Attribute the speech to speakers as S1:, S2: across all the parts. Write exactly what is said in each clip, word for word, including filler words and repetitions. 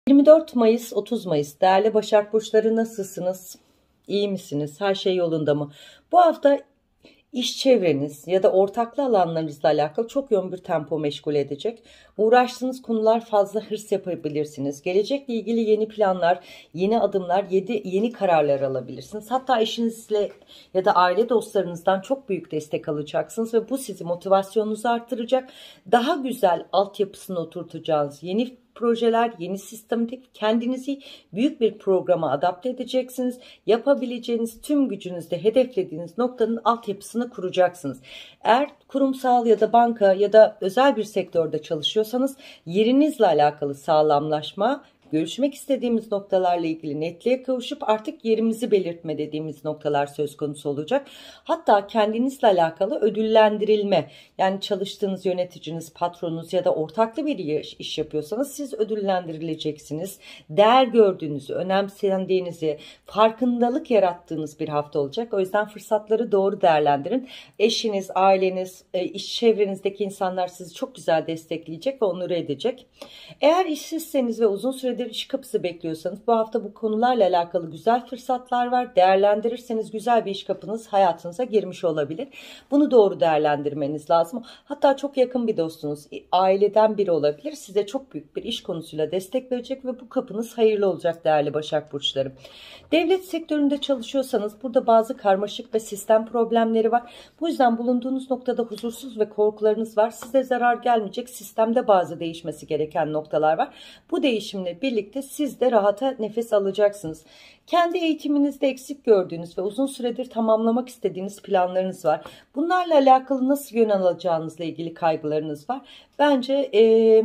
S1: yirmi dört Mayıs otuz Mayıs değerli Başak Burçları, nasılsınız? İyi misiniz? Her şey yolunda mı? Bu hafta iş çevreniz ya da ortaklı alanlarınızla alakalı çok yoğun bir tempo meşgul edecek. Uğraştığınız konular fazla, hırs yapabilirsiniz. Gelecekle ilgili yeni planlar, yeni adımlar, yedi, yeni kararlar alabilirsiniz. Hatta eşinizle ya da aile dostlarınızdan çok büyük destek alacaksınız ve bu sizi, motivasyonunuzu arttıracak. Daha güzel altyapısını oturtacağınız yeni projeler, yeni sistematik, kendinizi büyük bir programa adapte edeceksiniz. Yapabileceğiniz tüm gücünüzle hedeflediğiniz noktanın altyapısını kuracaksınız. Eğer kurumsal ya da banka ya da özel bir sektörde çalışıyorsanız yerinizle alakalı sağlamlaşma, görüşmek istediğimiz noktalarla ilgili netliğe kavuşup artık yerimizi belirtme dediğimiz noktalar söz konusu olacak. Hatta kendinizle alakalı ödüllendirilme, yani çalıştığınız yöneticiniz, patronunuz ya da ortaklı bir iş, iş yapıyorsanız siz ödüllendirileceksiniz. Değer gördüğünüzü, önemsendiğinizi, farkındalık yarattığınız bir hafta olacak. O yüzden fırsatları doğru değerlendirin. Eşiniz, aileniz, iş çevrenizdeki insanlar sizi çok güzel destekleyecek ve onur edecek. Eğer işsizseniz ve uzun süredir iş kapısı bekliyorsanız bu hafta bu konularla alakalı güzel fırsatlar var. Değerlendirirseniz güzel bir iş kapınız hayatınıza girmiş olabilir. Bunu doğru değerlendirmeniz lazım. Hatta çok yakın bir dostunuz, aileden biri olabilir. Size çok büyük bir iş konusuyla destek verecek ve bu kapınız hayırlı olacak değerli Başak Burçları. Devlet sektöründe çalışıyorsanız burada bazı karmaşık ve sistem problemleri var. Bu yüzden bulunduğunuz noktada huzursuz ve korkularınız var. Size zarar gelmeyecek, sistemde bazı değişmesi gereken noktalar var. Bu değişimle birlikte siz de rahata nefes alacaksınız. Kendi eğitiminizde eksik gördüğünüz ve uzun süredir tamamlamak istediğiniz planlarınız var. Bunlarla alakalı nasıl yön alacağınızla ilgili kaygılarınız var. Bence eee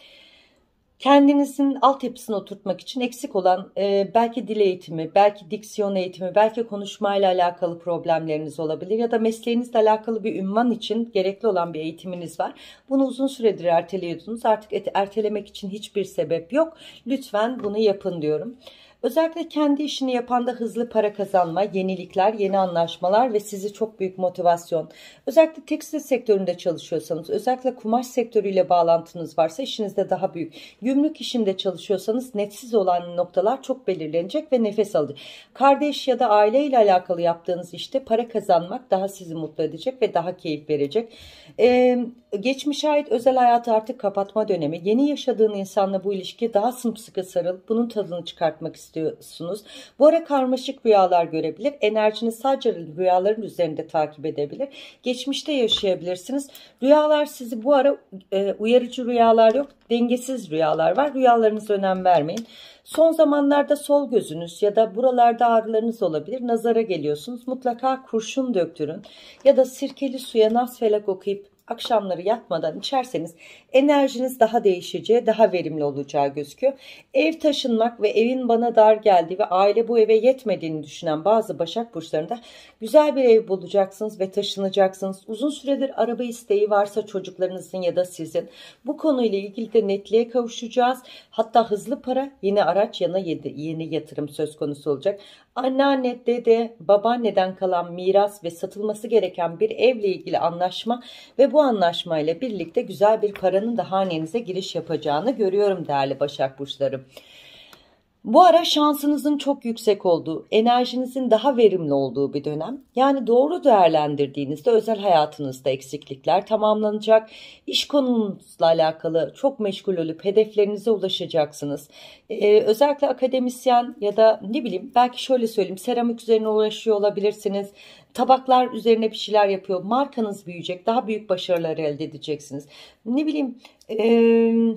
S1: kendinizin altyapısını oturtmak için eksik olan e, belki dil eğitimi, belki diksiyon eğitimi, belki konuşmayla alakalı problemleriniz olabilir ya da mesleğinizle alakalı bir ünvan için gerekli olan bir eğitiminiz var. Bunu uzun süredir erteliyordunuz. Artık et, ertelemek için hiçbir sebep yok. Lütfen bunu yapın diyorum. Özellikle kendi işini yapan da hızlı para kazanma, yenilikler, yeni anlaşmalar ve sizi çok büyük motivasyon. Özellikle tekstil sektöründe çalışıyorsanız, özellikle kumaş sektörüyle bağlantınız varsa işinizde daha büyük. Gümrük işinde çalışıyorsanız netsiz olan noktalar çok belirlenecek ve nefes alacak. Kardeş ya da aile ile alakalı yaptığınız işte para kazanmak daha sizi mutlu edecek ve daha keyif verecek. Ee, geçmişe ait özel hayatı artık kapatma dönemi. Yeni yaşadığın insanla bu ilişki daha sımsıkı sarılıp bunun tadını çıkartmak istiyorsunuz. istiyorsunuz. Bu ara karmaşık rüyalar görebilir. Enerjiniz sadece rüyaların üzerinde takip edebilir. Geçmişte yaşayabilirsiniz. Rüyalar sizi bu ara e, uyarıcı rüyalar yok. Dengesiz rüyalar var. Rüyalarınıza önem vermeyin. Son zamanlarda sol gözünüz ya da buralarda ağrılarınız olabilir. Nazara geliyorsunuz. Mutlaka kurşun döktürün. Ya da sirkeli suya Nas Felak okuyup akşamları yatmadan içerseniz enerjiniz daha değişeceği, daha verimli olacağı gözüküyor. Ev taşınmak ve evin bana dar geldiği ve aile bu eve yetmediğini düşünen bazı Başak Burçlarında güzel bir ev bulacaksınız ve taşınacaksınız. Uzun süredir araba isteği varsa çocuklarınızın ya da sizin, bu konuyla ilgili de netliğe kavuşacağız. Hatta hızlı para, yeni araç, yana yeni yatırım söz konusu olacak. Anneanne, dede, babaanneden kalan miras ve satılması gereken bir evle ilgili anlaşma ve bu anlaşmayla birlikte güzel bir paranın da hanenize giriş yapacağını görüyorum değerli Başak Burçları. Bu ara şansınızın çok yüksek olduğu, enerjinizin daha verimli olduğu bir dönem. Yani doğru değerlendirdiğinizde özel hayatınızda eksiklikler tamamlanacak. İş konunuzla alakalı çok meşgul olup hedeflerinize ulaşacaksınız. Ee, özellikle akademisyen ya da ne bileyim, belki şöyle söyleyeyim, seramik üzerine uğraşıyor olabilirsiniz. Tabaklar üzerine bir şeyler yapıyor. Markanız büyüyecek. Daha büyük başarılar elde edeceksiniz. Ne bileyim... Ee,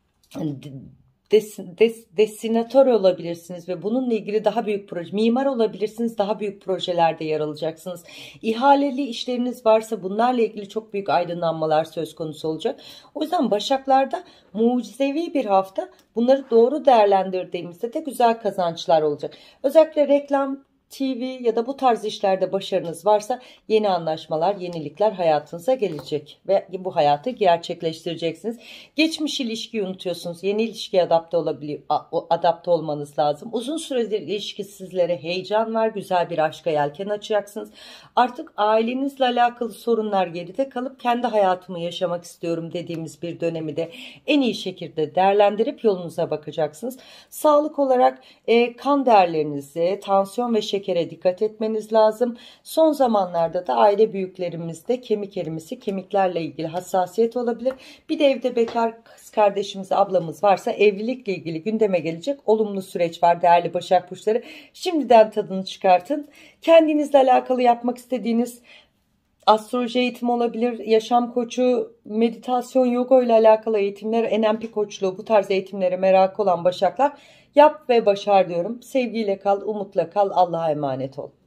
S1: Des, des, desinatör olabilirsiniz ve bununla ilgili daha büyük proje, mimar olabilirsiniz, daha büyük projelerde yer alacaksınız. İhaleli işleriniz varsa bunlarla ilgili çok büyük aydınlanmalar söz konusu olacak. O yüzden Başaklarda mucizevi bir hafta, bunları doğru değerlendirdiğimizde de güzel kazançlar olacak. Özellikle reklam T V ya da bu tarz işlerde başarınız varsa yeni anlaşmalar, yenilikler hayatınıza gelecek ve bu hayatı gerçekleştireceksiniz. Geçmiş ilişkiyi unutuyorsunuz. Yeni ilişkiye adapte olabiliyor, adapte olmanız lazım. Uzun süredir ilişki sizlere heyecan var. Güzel bir aşka yelken açacaksınız. Artık ailenizle alakalı sorunlar geride kalıp kendi hayatımı yaşamak istiyorum dediğimiz bir dönemi de en iyi şekilde değerlendirip yolunuza bakacaksınız. Sağlık olarak e, kan değerlerinizi, tansiyon ve şekere dikkat etmeniz lazım. Son zamanlarda da aile büyüklerimizde kemik erimesi, kemiklerle ilgili hassasiyet olabilir. Bir de evde bekar kız kardeşimiz, ablamız varsa evlilikle ilgili gündeme gelecek olumlu süreç var değerli Başak Burçları. Şimdiden tadını çıkartın. Kendinizle alakalı yapmak istediğiniz astroloji eğitimi olabilir, yaşam koçu, meditasyon, yoga ile alakalı eğitimler, N L P koçluğu, bu tarz eğitimlere merakı olan Başaklar yap ve başar diyorum. Sevgiyle kal, umutla kal, Allah'a emanet ol.